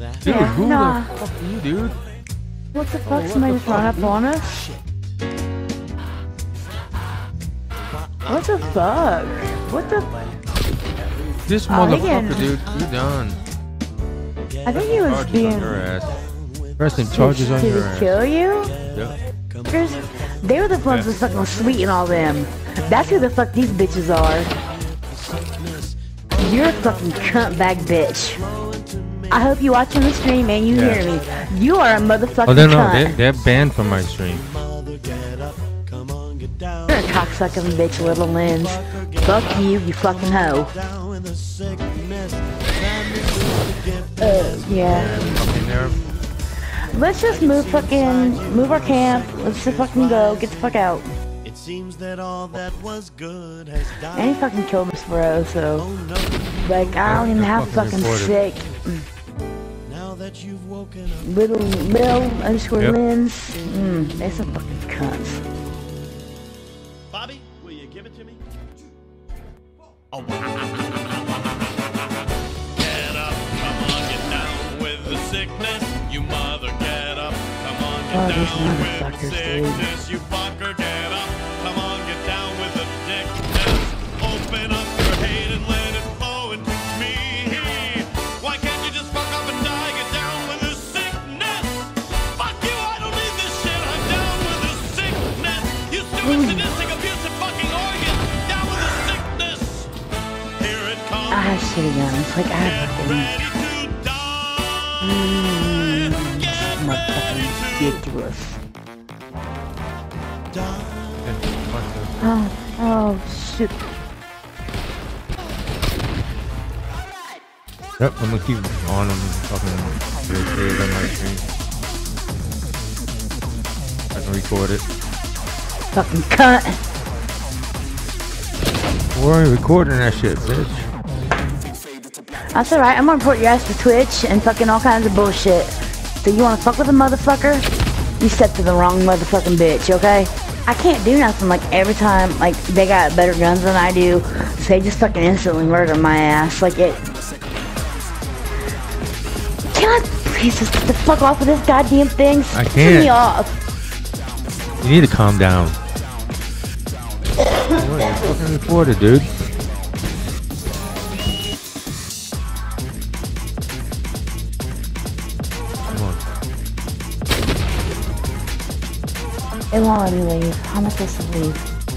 Dude, Yeah, who nah. the fuck are you, dude? What the fuck? Somebody just run up on us? What the fuck? What the? This Oh, motherfucker, again. dude, you done. I think he was Charges being. on your ass. Pressing charges on Did your he ass. kill you? Yep. They were the ones with fucking sweet and all them. That's who the fuck these bitches are. You're a fucking cunt bag bitch. I hope you watching the stream and you hear me. You are a motherfucking cunt. They're banned from my stream. You're a cocksucking bitch, little Lens. Fuck you, you fucking hoe. Yeah. Let's just move our camp. Let's just fucking go. Get the fuck out. It seems that all that was good has died. And he fucking killed us, bro, so. Like, I don't even have fucking sick. Now that you've woken up. Little _Lens. They some fucking cunts. Bobby, will you give it to me? Oh. Get up, come on, get down with the sickness. You mother, get up, come on, get down with the sickness. You fucker, get up, come on, get down with the dickness. Open up your hate and let it flow into me. Why can't you just fuck up and die? Get down with the sickness. Fuck you, I don't need this shit. I'm down with the sickness. You stupid, sadistic, abusive fucking organ. Down with the sickness. Here it comes. I have shitty guns. Like, I have fucking. Motherfucking ridiculous. Oh, shit. Yep, I'm gonna keep on them fucking videos on my stream. I can record it. Fucking cunt. We're already recording that shit, bitch. That's alright, I'm gonna report your ass to Twitch and fucking all kinds of bullshit. So you wanna fuck with a motherfucker? You stepped to the wrong motherfucking bitch, okay? I can't do nothing like every time, like, they got better guns than I do. So they just fucking instantly murder my ass. Like, it. Can I please just get the fuck off of this goddamn thing? I Turn can't. me off. You need to calm down. What, you fucking recorded, dude. It won't let me leave. How am I supposed to leave?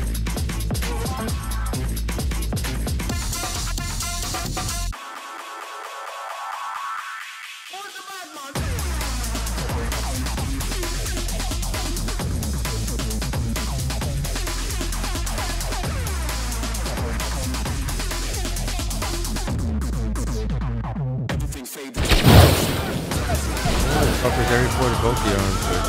Fuckers, they recorded both the arms, dude.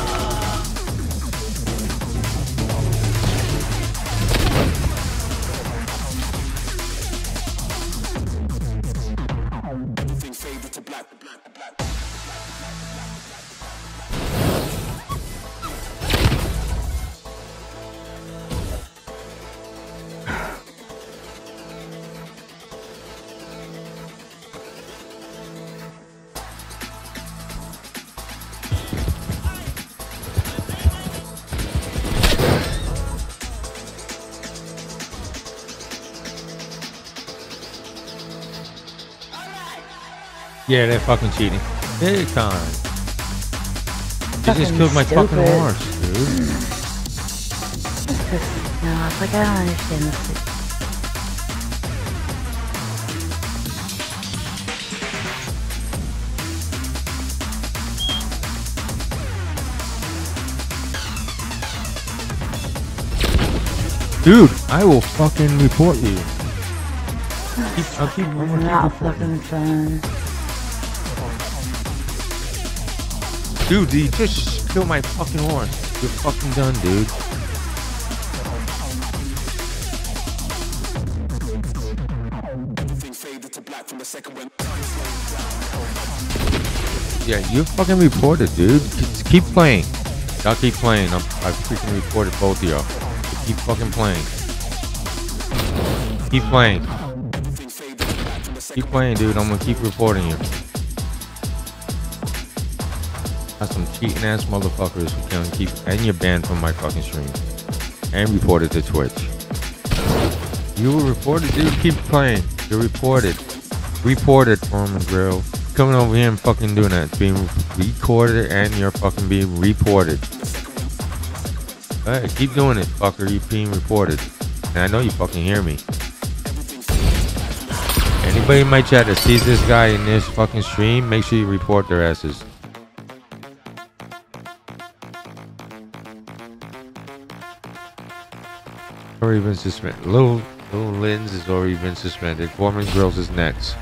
Yeah, they're fucking cheating. Big time. You just killed my fucking horse, dude. No, it's like, I don't understand this. Dude, I will fucking report you. I'm gonna Not keep reporting. fucking fun. Dude, you just killed my fucking horse. You're fucking done, dude. Yeah, you fucking reported, dude. Keep playing. Y'all keep playing. I freaking reported both of y'all. Keep fucking playing. Keep playing. Keep playing, dude. I'm gonna keep reporting you. cheating ass motherfuckers who can keep, and you're banned from my fucking stream. And reported to Twitch. You were reported, dude. Keep playing. You're reported. Reported, Foreman Grill. Coming over here and fucking doing that. It's being recorded and you're fucking being reported. Alright, keep doing it, fucker. You're being reported. And I know you fucking hear me. Anybody in my chat that sees this guy in this fucking stream, make sure you report their asses. Already been suspended. Little Linz has already been suspended. Foreman Grills is next.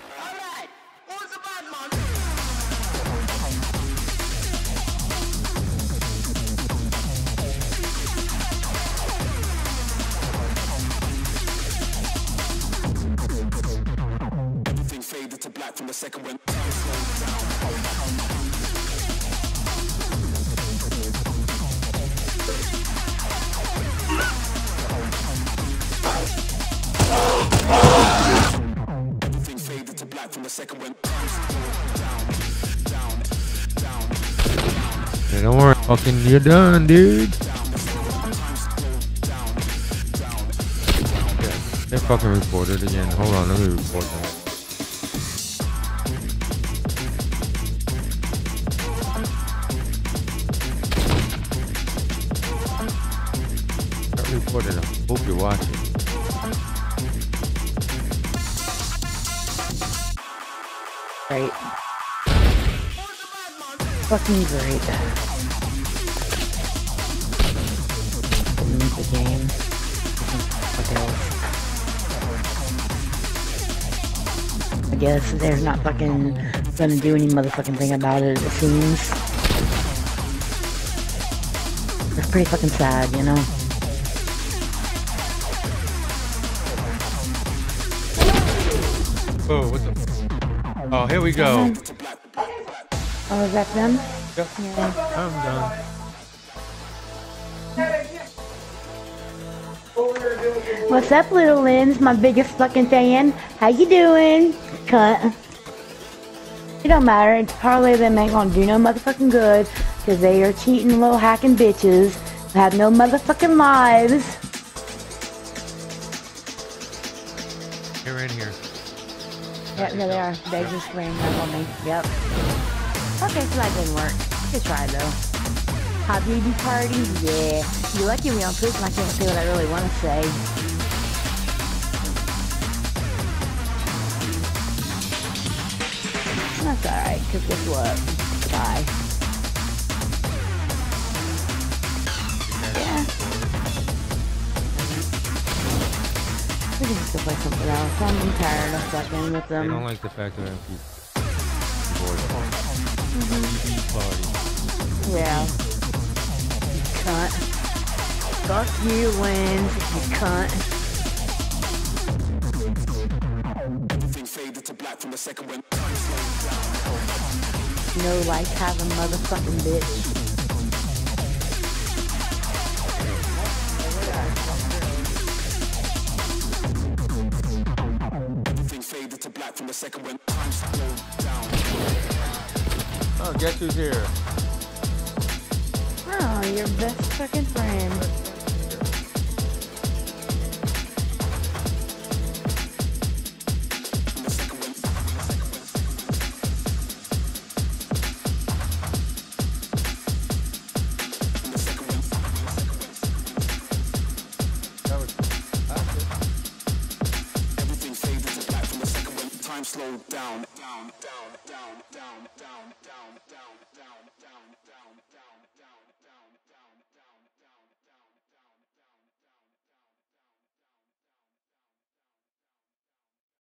Hey, don't worry, fucking, you're done, dude. They fucking reported again. Hold on, let me report that. Got reported. I hope you're watching. Great. Fucking great. Didn't the game. What else? I guess they're not fucking gonna do any motherfucking thing about it, it seems. It's pretty fucking sad, you know? Oh, what the? Oh, here we go. Oh, is that them? Yep. Yeah. I'm done. What's up, little Linz? My biggest fucking fan. How you doing? Cut. It don't matter. Probably them ain't gonna do no motherfucking good because they are cheating little hacking bitches who have no motherfucking lives. You're in here. Yep, no, they are. They just ran up on me. Yep. Okay, so that didn't work. Good try, though. Hot baby party? Yeah. You're lucky we on Twitch and I can't say what I really want to say. That's alright, because guess what? Bye. Yeah. We can just go play something else. I'm tired of fucking with them. They don't like the fact that I'm party. Yeah. You cunt. Fuck you, Linz. You cunt. No life having motherfucking bitch. Oh, guess who's here? Oh, your best fucking friend. Slow down, down, down, down, down, down, down, down, down.